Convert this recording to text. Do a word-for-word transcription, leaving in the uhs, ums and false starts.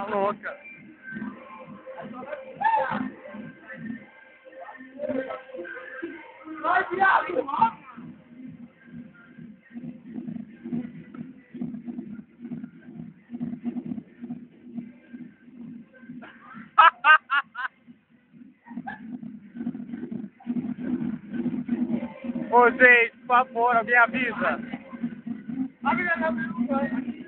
Tá louca. Vai, viado! Ô, gente, por favor, alguém avisa. A menina tá